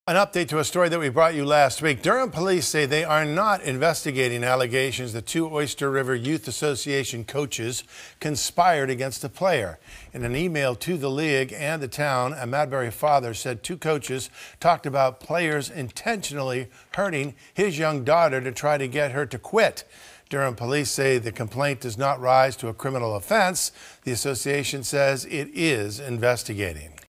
An update to a story that we brought you last week. Durham police say they are not investigating allegations that two Oyster River Youth Association coaches conspired against a player. In an email to the league and the town, a Madbury father said two coaches talked about players intentionally hurting his young daughter to try to get her to quit. Durham police say the complaint does not rise to a criminal offense. The association says it is investigating.